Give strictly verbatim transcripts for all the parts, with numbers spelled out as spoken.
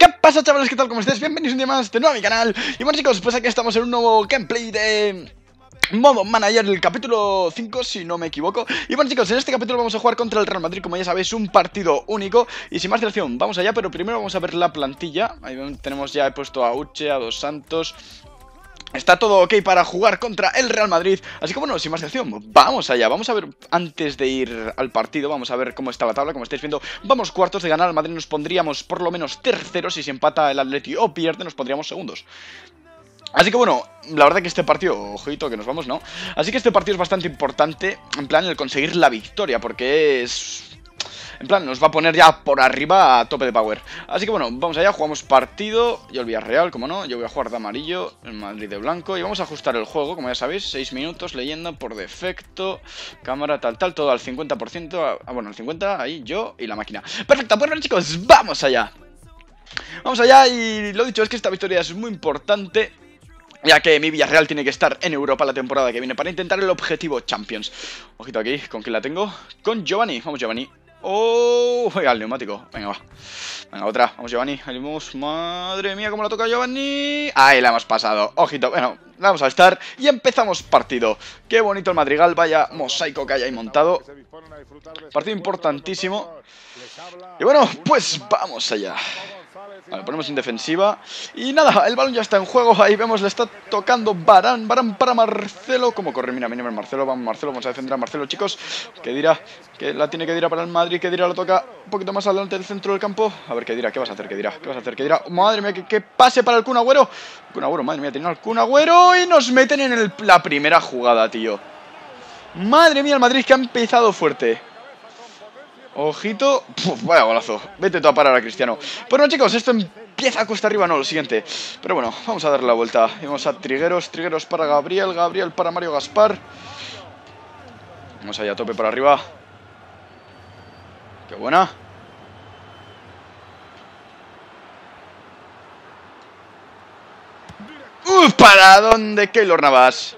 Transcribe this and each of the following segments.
¿Qué pasa, chavales? ¿Qué tal? ¿Cómo estáis? Bienvenidos un día más de nuevo a mi canal. Y bueno, chicos, pues aquí estamos en un nuevo gameplay de modo manager, el capítulo cinco, si no me equivoco. Y bueno, chicos, en este capítulo vamos a jugar contra el Real Madrid, como ya sabéis, un partido único. Y sin más dilación, vamos allá, pero primero vamos a ver la plantilla. Ahí tenemos, ya he puesto a Uche, a Dos Santos. Está todo ok para jugar contra el Real Madrid. Así que bueno, sin más dilación, vamos allá. Vamos a ver, antes de ir al partido, vamos a ver cómo está la tabla. Como estáis viendo, vamos cuartos. De ganar al Madrid nos pondríamos por lo menos terceros. Y si empata el Atleti o pierde, nos pondríamos segundos. Así que bueno, la verdad que este partido, ojito que nos vamos, ¿no? Así que este partido es bastante importante, en plan el conseguir la victoria, porque es... En plan, nos va a poner ya por arriba a tope de power. Así que bueno, vamos allá, jugamos partido. Yo el Villarreal, como no, yo voy a jugar de amarillo, el Madrid de blanco. Y vamos a ajustar el juego, como ya sabéis, seis minutos, leyenda por defecto, cámara, tal, tal, todo al cincuenta por ciento. Ah, bueno, al cincuenta por ciento, ahí yo y la máquina. Perfecto, pues bueno, chicos, vamos allá. Vamos allá y lo dicho es que esta victoria es muy importante, ya que mi Villarreal tiene que estar en Europa la temporada que viene para intentar el objetivo Champions. Ojito aquí, ¿con quién la tengo? Con Giovanni, vamos Giovanni. ¡Oh! Al neumático, venga va. Venga, otra, vamos Giovanni, ahí vamos. Madre mía, cómo la toca Giovanni. Ahí la hemos pasado, ojito, bueno, la vamos a estar. Y empezamos partido. Qué bonito el Madrigal, vaya mosaico que hay ahí montado. Partido importantísimo. Y bueno, pues vamos allá. Vale, ponemos en defensiva. Y nada, el balón ya está en juego. Ahí vemos, le está tocando Varane. Varane para Marcelo. ¿Cómo corre? Mira, mira, Marcelo. Vamos, Marcelo. Vamos a defender a Marcelo, chicos. ¿Qué dirá? Que la tiene que dirá para el Madrid. ¿Qué dirá? Lo toca un poquito más adelante del centro del campo. A ver, ¿qué dirá? ¿Qué vas a hacer? ¿Qué dirá? ¿Qué vas a hacer? ¿Qué dirá? Madre mía, que, que pase para el Kun Agüero. Kun Agüero, madre mía, tiene al Kun Agüero. Y nos meten en el, la primera jugada, tío. Madre mía, el Madrid que ha empezado fuerte. Ojito. Puf, vaya golazo. Vete tú a parar a Cristiano. Bueno, chicos, esto empieza a cuesta arriba, no, lo siguiente. Pero bueno, vamos a darle la vuelta. Y vamos a Trigueros. Trigueros para Gabriel. Gabriel para Mario Gaspar. Vamos allá a tope por arriba. Qué buena. ¡Uf! ¿Para dónde? Keylor Navas.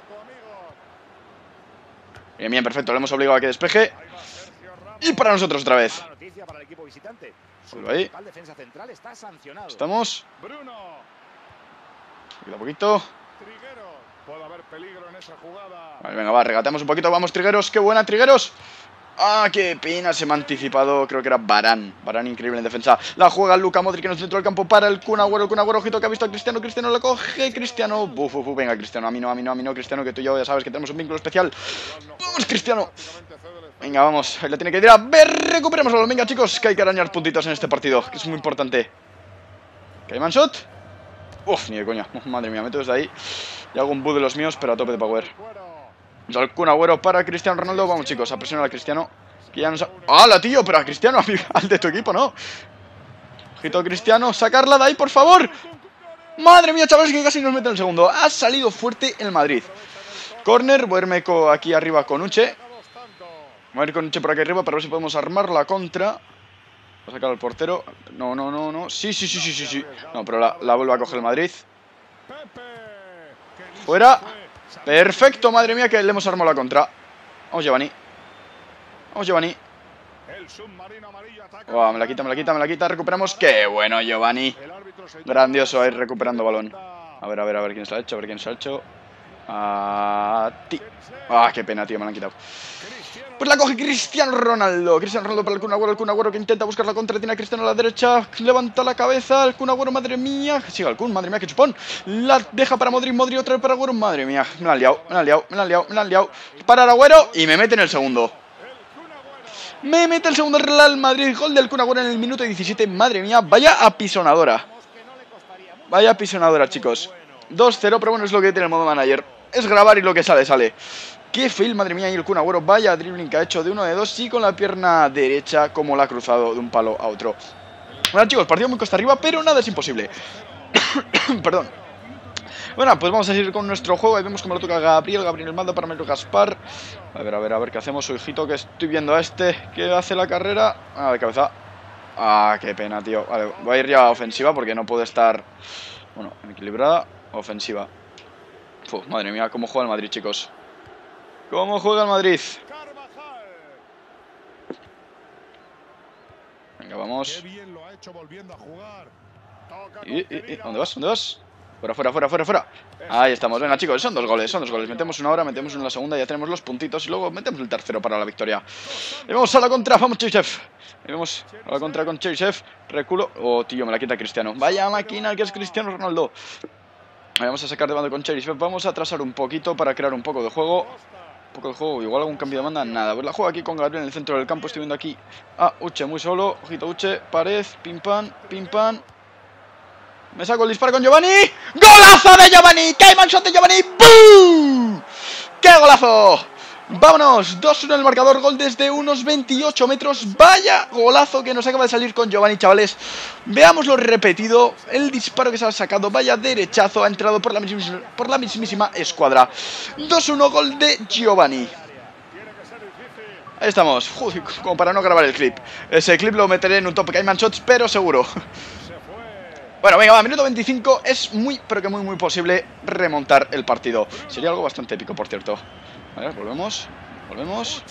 Bien, bien, perfecto. Le hemos obligado a que despeje. Y para nosotros otra vez. Ahí. Estamos. Cuida un poquito. Vale, venga, va, regateamos un poquito. Vamos, Trigueros. Qué buena, Trigueros. Ah, qué pena, se me ha anticipado. Creo que era Varane. Varane increíble en defensa. La juega Luka Modric en el centro del campo para el Kun Agüero. El Kun Agüero, ojito que ha visto a Cristiano. Cristiano lo coge. Cristiano. Buf, uf, uf, venga, Cristiano. A mí no, a mí no, a mí no. Cristiano, que tú y yo ya sabes que tenemos un vínculo especial. Vamos, Cristiano. Venga, vamos. Ahí la tiene que ir a ver. Recuperemos el balón. Venga, chicos, que hay que arañar puntitos en este partido, que es muy importante. ¿Que hay manshot? Uf, ni de coña. Madre mía, meto desde ahí. Y hago un boo de los míos, pero a tope de power. Vamos al Kun Agüero para Cristiano Ronaldo. Vamos, chicos, a presionar a Cristiano. Que ya nos ha... ¡Hala, tío! Pero a Cristiano, al de tu equipo, ¿no? Ojito, Cristiano. Sacarla de ahí, por favor. Madre mía, chavales, que casi nos meten el segundo. Ha salido fuerte el Madrid. Corner. Voy a irme aquí arriba con Uche. Voy a ir con Uche por aquí arriba para ver si podemos armar la contra. Voy a sacar al portero. No, no, no, no. Sí, sí, sí, sí, sí, sí. No, pero la, la vuelve a coger el Madrid. Fuera. Perfecto, madre mía, que le hemos armado la contra. Vamos, Giovanni. Vamos, Giovanni. Oh, me la quita, me la quita, me la quita. Recuperamos. ¡Qué bueno, Giovanni! Grandioso ahí recuperando balón. A ver, a ver, a ver quién se lo ha hecho. A ver quién se lo ha hecho. A ti. Ah, qué pena, tío, me la han quitado. Pues la coge Cristiano Ronaldo. Cristiano Ronaldo para el Kun Agüero. El Kun Agüero que intenta buscar la contra. Tiene a Cristiano a la derecha. Levanta la cabeza. El Kun Agüero, madre mía. Sigue el Kun, madre mía, qué chupón. La deja para Modric. Modric otra vez para Agüero. Madre mía. Me la han liado, me la han liado, me la han liado, me la han liado. Para el Agüero y me mete en el segundo. Me mete el segundo Real Madrid. Gol del Kun Agüero en el minuto diecisiete. Madre mía, vaya apisonadora. Vaya apisonadora, chicos. dos cero, pero bueno, es lo que tiene el modo manager. Es grabar y lo que sale, sale. Qué fail, madre mía, y el Kun Agüero. Vaya dribbling que ha hecho de uno de dos y con la pierna derecha como la ha cruzado de un palo a otro. Bueno, chicos, partido muy costa arriba, pero nada es imposible. Perdón. Bueno, pues vamos a seguir con nuestro juego. Ahí vemos cómo lo toca Gabriel. Gabriel manda para Mario Gaspar. A ver, a ver, a ver qué hacemos. Su hijito, que estoy viendo a este que hace la carrera. Ah, de cabeza. Ah, qué pena, tío. Vale, voy a ir ya a ofensiva porque no puedo estar... Bueno, equilibrada. Ofensiva. Uf, madre mía, cómo juega el Madrid, chicos. ¿Cómo juega el Madrid? Venga, vamos. Qué bien lo ha hecho volviendo a jugar. ¿Y, y, y? ¿Dónde vas? ¿Dónde vas? Fuera, fuera, fuera, fuera, fuera. Ahí estamos, venga chicos, son dos goles, son dos goles. Metemos una ahora, metemos una en la segunda, ya tenemos los puntitos. Y luego metemos el tercero para la victoria. Y vamos a la contra, vamos Cherisev. Y vamos a la contra con Cherisev. Reculo, oh tío, me la quita Cristiano. Vaya máquina que es Cristiano Ronaldo. Vamos a sacar de banda con Cherisev. Vamos a atrasar un poquito para crear un poco de juego. Un poco de juego, igual algún cambio de banda, nada. Pues la juego aquí con Gabriel en el centro del campo. Estoy viendo aquí a Uche muy solo. Ojito Uche, pared, pim pam, pim pam. Me saco el disparo con Giovanni. ¡Golazo de Giovanni! ¡Cayman shot de Giovanni! ¡Bum! ¡Qué golazo! Vámonos, dos uno en el marcador, gol desde unos veintiocho metros. Vaya golazo que nos acaba de salir con Giovanni, chavales. Veámoslo repetido. El disparo que se ha sacado, vaya derechazo, ha entrado por la mismísima, por la mismísima escuadra. dos uno, gol de Giovanni. Ahí estamos, Uy, como para no grabar el clip. Ese clip lo meteré en un top Cayman Shots, pero seguro. Bueno, venga, va, minuto veinticinco. Es muy, pero que muy, muy posible remontar el partido. Sería algo bastante épico, por cierto. A ver, volvemos. Volvemos.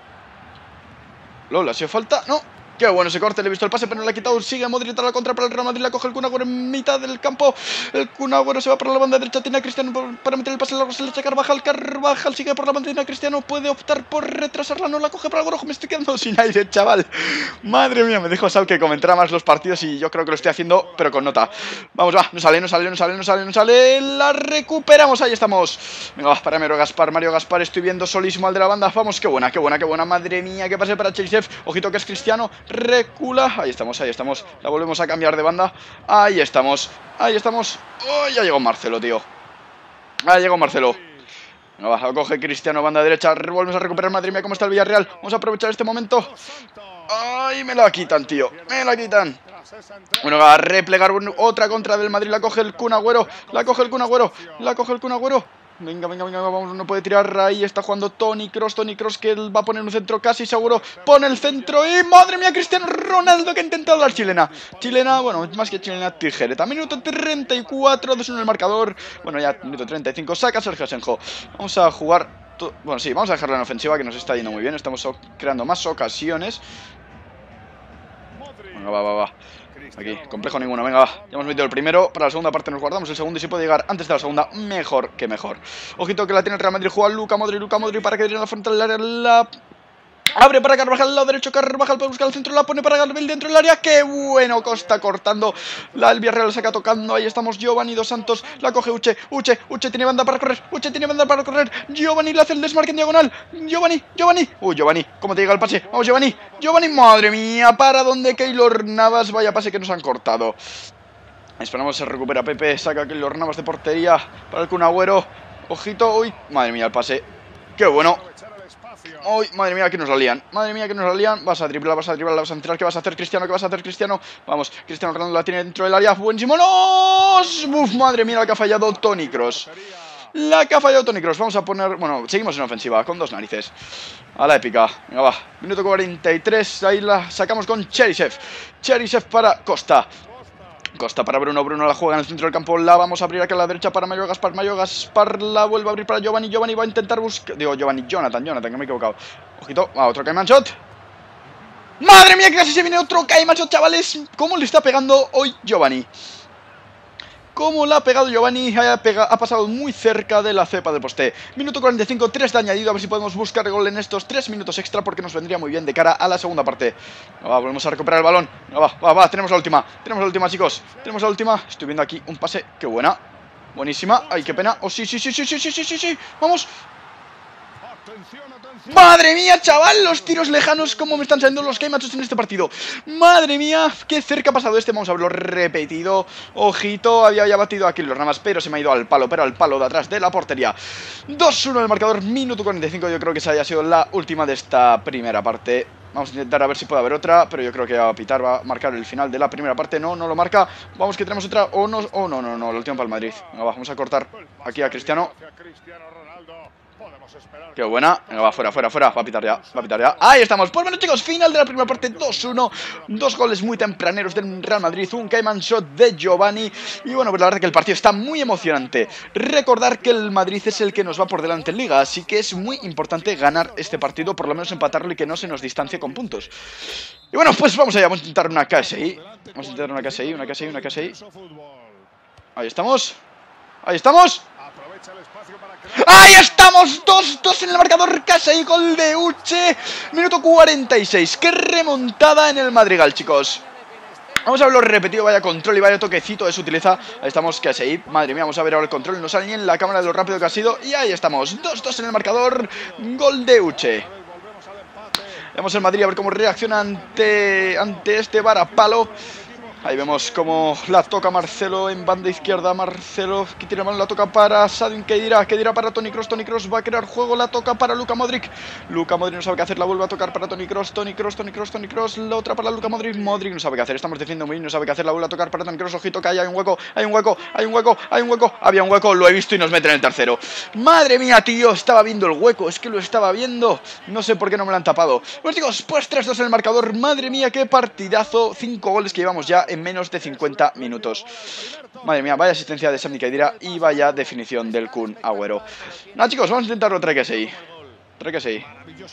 ¿Lo ha sido falta? No. Qué bueno ese corte, le he visto el pase, pero no le ha quitado. Sigue Modric a la contra para el Real Madrid. La coge el Kun Agüero en mitad del campo. El Kun Agüero se va por la banda derecha. Tiene a Cristiano para meter el pase largo. Se le echa Carvajal. Carvajal sigue por la banda. Tiene a Cristiano. Puede optar por retrasarla. No la coge para el Agüero. Me estoy quedando sin aire, chaval. Madre mía, me dejo Sal que comentará más los partidos y yo creo que lo estoy haciendo, pero con nota. Vamos, va. No sale, no sale, no sale, no sale, no sale. La recuperamos. Ahí estamos. Venga, va, para Mario Gaspar. Mario Gaspar. Estoy viendo solísimo al de la banda. Vamos, qué buena, qué buena, qué buena. Madre mía, qué pase para Cherisev. Ojito que es Cristiano. Recula. Ahí estamos, ahí estamos. La volvemos a cambiar de banda. Ahí estamos, ahí estamos. Oh, ya llegó Marcelo, tío. Ahí llegó Marcelo. No, va, lo coge Cristiano, banda derecha. Volvemos a recuperar. Madre mía, cómo está el Villarreal. Vamos a aprovechar este momento. Ay, me la quitan, tío. Me la quitan. Bueno, va a replegar otra contra del Madrid. La coge el Kun Agüero. La coge el Kun Agüero. La coge el Kun Agüero. Venga, venga, venga, vamos, no puede tirar. Ahí está jugando Toni Kroos, Toni Kroos que él va a poner un centro casi seguro. Pone el centro y madre mía, Cristiano Ronaldo que ha intentado la chilena. Chilena, bueno, más que chilena, tijereta. Minuto treinta y cuatro, dos uno en el marcador. Bueno, ya minuto treinta y cinco, saca Sergio Asenjo. Vamos a jugar, bueno, sí, vamos a dejarlo en ofensiva que nos está yendo muy bien. Estamos creando más ocasiones. Venga, va, va, va. Aquí, complejo ninguno, venga, va. Ya hemos metido el primero, para la segunda parte nos guardamos el segundo y si puede llegar antes de la segunda, mejor que mejor. Ojito que la tiene el Real Madrid, juega Luka Modric, Luka Modric para que en la frontal del área, la... abre para Carvajal, al lado derecho, Carvajal puede buscar el centro, la pone para Gabriel dentro del área, ¡qué bueno! Costa cortando, la el Villarreal la saca tocando, ahí estamos, Giovanni Dos Santos, la coge Uche, Uche, Uche tiene banda para correr, Uche tiene banda para correr, Giovanni le hace el desmarque en diagonal, Giovanni, Giovanni, uy, Giovanni, ¿cómo te llega el pase? Vamos, Giovanni, Giovanni, madre mía, para donde Keylor Navas, vaya pase que nos han cortado. Esperamos se recupera Pepe, saca Keylor Navas de portería para el Kun Agüero, ojito, uy, madre mía, el pase, qué bueno. Uy, madre mía, que nos la lían. Madre mía, que nos la lían. Vas a driblar, vas a driblar, vas a entrar. ¿Qué vas a hacer, Cristiano? ¿Qué vas a hacer, Cristiano? Vamos, Cristiano Ronaldo la tiene dentro del área. Buenísimo. ¡No! Uf, madre mía, la que ha fallado Toni Kroos. La que ha fallado Toni Kroos. Vamos a poner... Bueno, seguimos en ofensiva, con dos narices. A la épica. Venga, va. Minuto cuarenta y tres. Ahí la sacamos con Cherisev. Cherisev para Costa. Costa para Bruno, Bruno la juega en el centro del campo, la vamos a abrir aquí a la derecha para Mario Gaspar, Mario Gaspar la vuelve a abrir para Giovanni, Giovanni va a intentar buscar, digo Giovanni, Jonathan, Jonathan, que me he equivocado, ojito, va, otro Cayman Shot, madre mía que casi se viene otro Cayman Shot, chavales, cómo le está pegando hoy Giovanni. Cómo la ha pegado Giovanni, ha, pega, ha pasado muy cerca de la cepa del poste. Minuto cuarenta y cinco, tres de añadido, a ver si podemos buscar gol en estos tres minutos extra porque nos vendría muy bien de cara a la segunda parte. Va, volvemos a recuperar el balón. Va, va, va, tenemos la última, tenemos la última, chicos. Tenemos la última, estoy viendo aquí un pase, qué buena. Buenísima, ay, qué pena. Oh, sí, sí, sí, sí, sí, sí, sí, sí, sí, vamos. Madre mía, chaval, los tiros lejanos, cómo me están saliendo los Cayman Shots en este partido. Madre mía, qué cerca ha pasado este. Vamos a verlo repetido. Ojito, había ya batido aquí los ramas, pero se me ha ido al palo, pero al palo de atrás de la portería. dos uno en el marcador, minuto cuarenta y cinco. Yo creo que esa haya sido la última de esta primera parte. Vamos a intentar a ver si puede haber otra, pero yo creo que va a pitar, va a marcar el final de la primera parte. No, no lo marca. Vamos que tenemos otra. O no, oh, no, no, no, la última para el Madrid. Venga, va, vamos a cortar aquí a Cristiano. Qué buena, venga, va, fuera, fuera, fuera, va a pitar ya, va a pitar ya. Ahí estamos, pues bueno chicos, final de la primera parte, dos uno. Dos goles muy tempraneros del Real Madrid, un Cayman Shot de Giovanni. Y bueno, pues la verdad que el partido está muy emocionante. Recordar que el Madrid es el que nos va por delante en Liga, así que es muy importante ganar este partido, por lo menos empatarlo y que no se nos distancie con puntos. Y bueno, pues vamos allá, vamos a intentar una K S I. Vamos a intentar una K S I, una K S I, una K S I. Ahí estamos. Ahí estamos. ¡Ahí estamos! dos dos en el marcador, K S I, gol de Uche. Minuto cuarenta y seis. ¡Qué remontada en el Madrigal, chicos! Vamos a verlo repetido, vaya control y vaya toquecito de su utileza. Ahí estamos, K S I. Madre mía, vamos a ver ahora el control. No sale ni en la cámara de lo rápido que ha sido. Y ahí estamos, dos dos en el marcador. Gol de Uche. Vamos al Madrid a ver cómo reacciona ante, ante este varapalo. Ahí vemos cómo la toca Marcelo en banda izquierda. Marcelo que tira mano, la toca para Sadin Khedira. Khedira para Toni Kroos. Toni Kroos va a crear juego. La toca para Luka Modric. Luka Modric no sabe qué hacer. La vuelve a tocar para Toni Kroos. Toni Kroos, Toni Kroos, Toni Kroos. La otra para Luka Modric. Modric no sabe qué hacer. Estamos defendiendo muy bien. No sabe qué hacer. La vuelve a tocar para Toni Kroos. Ojito que hay, hay un hueco. Hay un hueco. Hay un hueco. Hay un hueco. Había un hueco. Lo he visto y nos meten en el tercero. Madre mía, tío. Estaba viendo el hueco. Es que lo estaba viendo. No sé por qué no me lo han tapado. Pues chicos, pues tres dos en el marcador. Madre mía, qué partidazo. cinco goles que llevamos ya en menos de cincuenta minutos. Madre mía, vaya asistencia de Sami Khedira y vaya definición del Kun Agüero. Nada, chicos, vamos a intentar otra K S I. Otra K S I.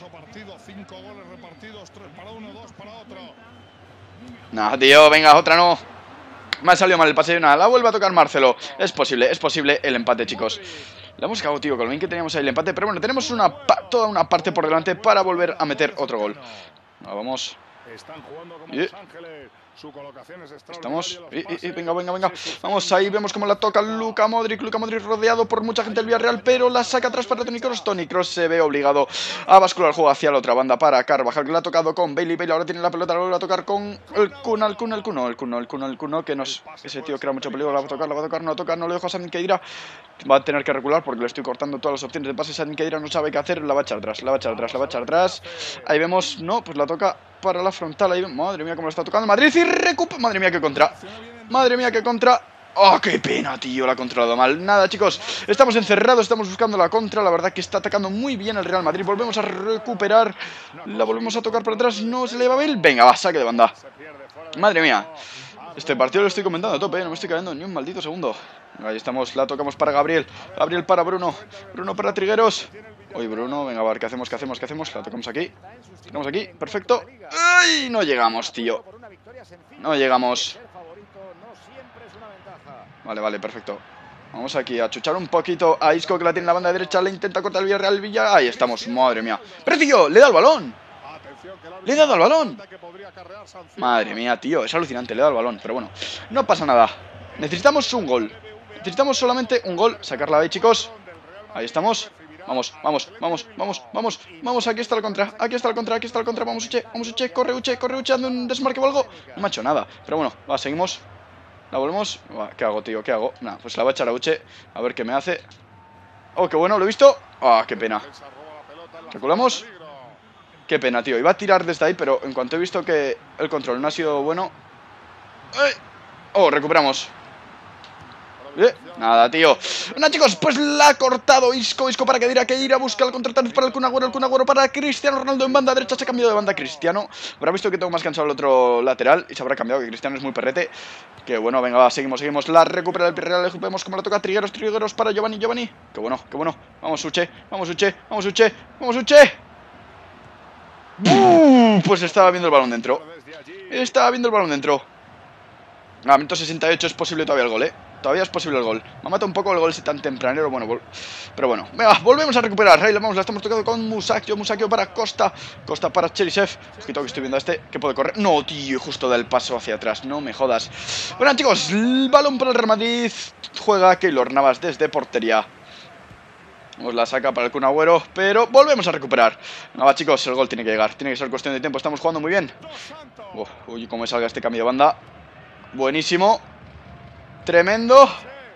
Nada, tío, venga, otra no. Me ha salido mal el pase. Nada, la vuelve a tocar Marcelo. Es posible, es posible el empate, chicos. Le hemos cagado, tío, con lo bien que teníamos ahí el empate. Pero bueno, tenemos una toda una parte por delante para volver a meter otro gol. No, vamos. Están jugando como Y... Los Ángeles. Su colocación es Estamos, y, y, y, venga, venga, venga. Vamos ahí, vemos cómo la toca Luka Modric. Luka Modric rodeado por mucha gente del Villarreal, pero la saca atrás para Toni Kroos. Toni Kroos se ve obligado a bascular el juego hacia la otra banda para Carvajal, que la ha tocado con Bailey. Bailey ahora tiene la pelota, la vuelve a tocar con el Kun, el Kun, el Kun, el Kun, el Kun, el Kun, que nos... Ese tío crea mucho peligro, la va a tocar, la va a tocar, no la toca, no le dejo a Sami Khedira. Va a tener que recular porque le estoy cortando todas las opciones de pase. Sami Khedira no sabe qué hacer, la va a echar atrás, la va a echar atrás, la va a echar atrás. Ahí vemos, no, pues la toca para la frontal. Ahí, madre mía, cómo la está tocando Madrid y recupera. Madre mía, qué contra. Madre mía, qué contra. ¡Oh, qué pena, tío! La ha controlado mal. Nada, chicos, estamos encerrados, estamos buscando la contra. La verdad que está atacando muy bien el Real Madrid. Volvemos a recuperar. La volvemos a tocar para atrás. No se le va bien. Venga, va, saque de banda. Madre mía. Este partido lo estoy comentando a tope, ¿eh? No me estoy cayendo ni un maldito segundo. Ahí estamos, la tocamos para Gabriel. Gabriel para Bruno. Bruno para Trigueros. Oye, Bruno, venga, a ver, ¿qué hacemos? ¿Qué hacemos? ¿Qué hacemos? La tocamos aquí. Tocamos aquí, perfecto. ¡Ay! No llegamos, tío. No llegamos. Vale, vale, perfecto. Vamos aquí a chuchar un poquito a Isco, que la tiene en la banda derecha. Le intenta cortar el Villarreal. Villa. Ahí estamos, madre mía. ¡Pero, tío! ¡Le da el balón! ¡Le he dado al balón! Madre mía, tío, es alucinante, le he dado al balón. Pero bueno, no pasa nada. Necesitamos un gol. Necesitamos solamente un gol. Sacarla de ahí, chicos. Ahí estamos. Vamos, vamos, vamos, vamos, vamos. Vamos, aquí está el contra. Aquí está el contra, aquí está el contra. Vamos, Uche, vamos, Uche. Corre, Uche, corre, Uche. Ando un desmarque o algo. No me ha hecho nada. Pero bueno, va, seguimos. La volvemos. Va, ¿qué hago, tío? ¿Qué hago? Nada, pues la va a echar a Uche. A ver qué me hace. Oh, qué bueno, lo he visto. Ah, qué pena. Reculamos. Qué pena, tío. Iba a tirar desde ahí, pero en cuanto he visto que el control no ha sido bueno... ¡Ay! Oh, recuperamos. ¿Eh? Nada, tío. Bueno, chicos, pues la ha cortado Isco. Isco para Khedira. Khedira busca el contraataque para el Kun Agüero. El Kun Agüero para Cristiano Ronaldo en banda derecha. Se ha cambiado de banda Cristiano. Habrá visto que tengo más cansado el otro lateral y se habrá cambiado, que Cristiano es muy perrete. Que bueno, venga, va, seguimos, seguimos. La recupera el Villarreal. Vemos cómo la toca Trigueros. Trigueros para Giovanni. Giovanni. Qué bueno, qué bueno. Vamos, Uche. Vamos, Uche. Vamos, Uche. Vamos, Uche. Uh, pues estaba viendo el balón dentro. Estaba viendo el balón dentro. A minuto sesenta y ocho es posible todavía el gol, eh. Todavía es posible el gol. Me ha matado un poco el gol ese tan tempranero. Bueno, pero bueno. Venga, volvemos a recuperar. Ahí la vamos, la estamos tocando con Musacchio. Musacchio para Costa. Costa para Cherisev. Ojito que estoy viendo a este. Que puede correr. No, tío, justo da el paso hacia atrás. No me jodas. Bueno, chicos, el balón para el Real Madrid. Juega Keylor Navas desde portería. Nos la saca para el Kun Agüero, pero volvemos a recuperar. Nada, chicos, el gol tiene que llegar. Tiene que ser cuestión de tiempo. Estamos jugando muy bien. Uf, uy, cómo me salga este cambio de banda. Buenísimo. Tremendo.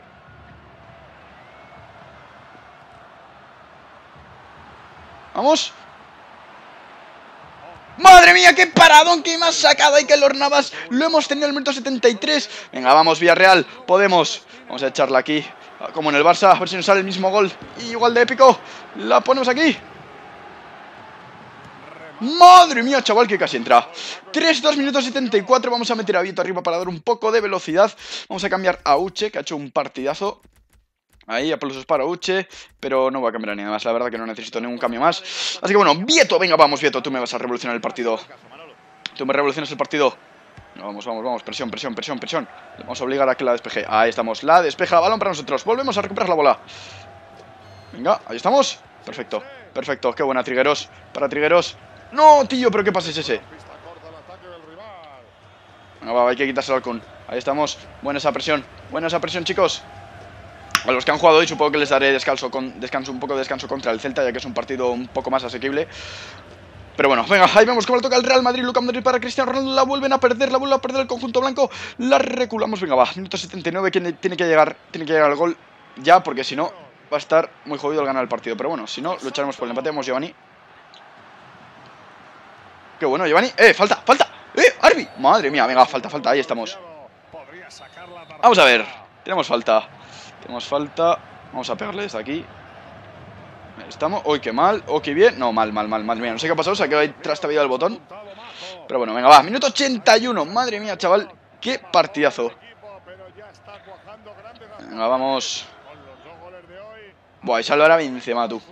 Vamos. ¡Madre mía, qué paradón que me ha sacado! Hay que Keylor Navas. Lo hemos tenido en el minuto setenta y tres. Venga, vamos, Villarreal. Podemos. Vamos a echarla aquí. Como en el Barça, a ver si nos sale el mismo gol. Igual de épico. La ponemos aquí. ¡Madre mía, chaval, que casi entra! tres dos minutos setenta y cuatro. Vamos a meter a Vieto arriba para dar un poco de velocidad. Vamos a cambiar a Uche, que ha hecho un partidazo. Ahí, aplausos para Uche. Pero no voy a cambiar a nada más. La verdad que no necesito ningún cambio más. Así que bueno, Vieto, venga, vamos, Vieto. Tú me vas a revolucionar el partido. Tú me revolucionas el partido. Vamos, vamos, vamos, presión, presión, presión, presión. Vamos a obligar a que la despeje. Ahí estamos, la despeja, balón para nosotros. Volvemos a recuperar la bola. Venga, ahí estamos. Perfecto, perfecto, qué buena, Trigueros. Para Trigueros. No, tío, pero qué pase es ese. Venga, va, hay que quitarse el halcón. Ahí estamos, buena esa presión. Buena esa presión, chicos. A los que han jugado hoy supongo que les daré descanso, con, descanso un poco de descanso contra el Celta, ya que es un partido un poco más asequible. Pero bueno, venga, ahí vemos cómo le toca el Real Madrid. Luka Modric para Cristiano Ronaldo. La vuelven a perder, la vuelven a perder el conjunto blanco. La reculamos, venga, va. Minuto setenta y nueve, que tiene que llegar, tiene que llegar al gol ya, porque si no va a estar muy jodido el ganar el partido. Pero bueno, si no, lucharemos por el empate. Vamos, Giovanni. Qué bueno, Giovanni. Eh, falta, falta. Eh, Arbi. Madre mía, venga, falta, falta. Ahí estamos. Vamos a ver. Tenemos falta. Tenemos falta. Vamos a pegarle desde aquí. Estamos. Uy, qué mal. Oh, qué bien. No, mal, mal, mal. Madre mía, no sé qué ha pasado. Se ha quedado ahí trastabillado el botón. Pero bueno, venga, va. Minuto ochenta y uno. Madre mía, chaval. Qué partidazo. Venga, vamos. Buah, y salva ahora Benzema, tú.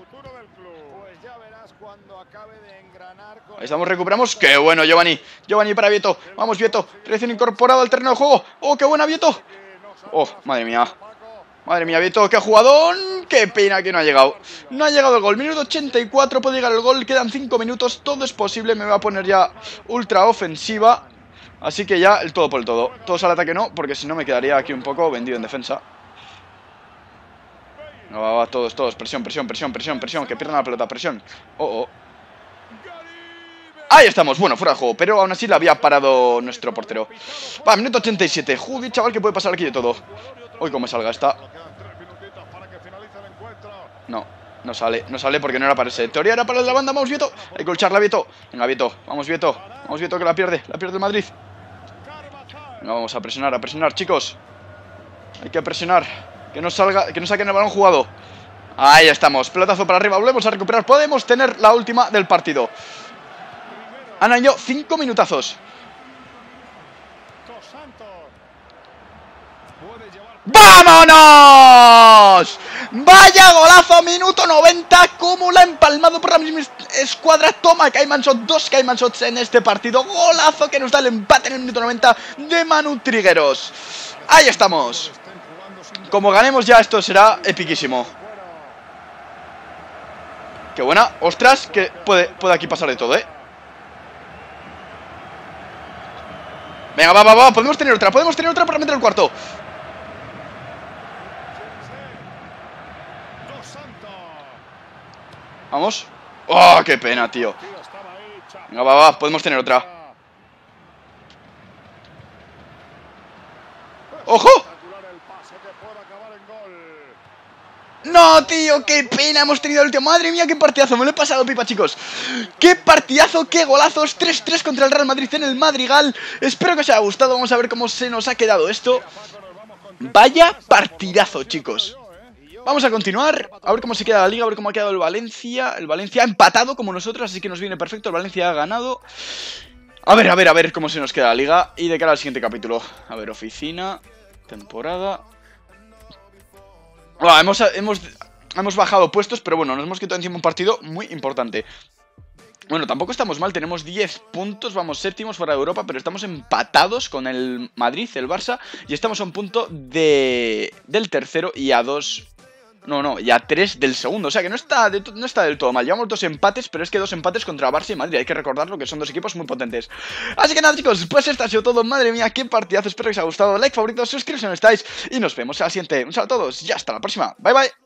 Ahí estamos, recuperamos. ¡Qué bueno, Giovanni! Giovanni para Vieto. Vamos, Vieto. Recién incorporado al terreno de juego. ¡Oh, qué buena, Vieto! ¡Oh, madre mía! Madre mía, Vieto, qué jugador. ¡Qué pena que no ha llegado! No ha llegado el gol. Minuto ochenta y cuatro, puede llegar el gol. Quedan cinco minutos. Todo es posible. Me va a poner ya ultra ofensiva. Así que ya el todo por el todo. Todos al ataque no, porque si no me quedaría aquí un poco vendido en defensa. No, va, va, todos, todos. Presión, presión, presión, presión, presión. Que pierdan la pelota, presión. Oh, oh. Ahí estamos, bueno, fuera de juego, pero aún así la había parado nuestro portero. Va, minuto ochenta y siete. Joder, chaval, que puede pasar aquí de todo. Uy, cómo salga esta. No, no sale, no sale porque no era para ese. En teoría era para la banda, vamos, Vieto. Hay que lucharla, Vieto. Venga, Vieto, vamos, Vieto. Vamos, Vieto, que la pierde, la pierde el Madrid. Venga, vamos a presionar, a presionar, chicos. Hay que presionar. Que no salga, que no saquen el balón jugado. Ahí estamos, pelotazo para arriba, volvemos a recuperar. Podemos tener la última del partido. Han añadido cinco minutazos. ¡Vámonos! ¡Vaya golazo! Minuto noventa. Cómo la ha empalmado por la misma escuadra. Toma Cayman Shot. Dos Cayman Shots en este partido. Golazo que nos da el empate en el minuto noventa de Manu Trigueros. Ahí estamos. Como ganemos ya, esto será epiquísimo. Qué buena. Ostras, que puede, puede aquí pasar de todo, ¿eh? Venga, va, va, va, podemos tener otra, podemos tener otra para meter el cuarto. Vamos. Oh, qué pena, tío. Venga, va, va, podemos tener otra. ¡Ojo! No, tío, qué pena, hemos tenido el último. Madre mía, qué partidazo, me lo he pasado pipa, chicos. Qué partidazo, qué golazos. tres tres contra el Real Madrid en el Madrigal. Espero que os haya gustado, vamos a ver cómo se nos ha quedado esto. Vaya partidazo, chicos. Vamos a continuar, a ver cómo se queda la liga, a ver cómo ha quedado el Valencia. El Valencia ha empatado como nosotros, así que nos viene perfecto. El Valencia ha ganado. A ver, a ver, a ver cómo se nos queda la liga. Y de cara al siguiente capítulo. A ver, oficina, temporada. Bueno, hemos, hemos, hemos bajado puestos, pero bueno, nos hemos quitado encima un partido muy importante. Bueno, tampoco estamos mal, tenemos diez puntos, vamos séptimos fuera de Europa, pero estamos empatados con el Madrid, el Barça, y estamos a un punto de, del tercero y a dos... No, no, y a tres del segundo, o sea que no está, de, no está del todo mal. Llevamos dos empates, pero es que dos empates contra Barça y Madrid, hay que recordarlo que son dos equipos muy potentes. Así que nada, chicos, pues esto ha sido todo. Madre mía, qué partidazo, espero que os haya gustado. Like, favorito, suscribiros si no estáis y nos vemos en la siguiente. Un saludo a todos y hasta la próxima, bye bye.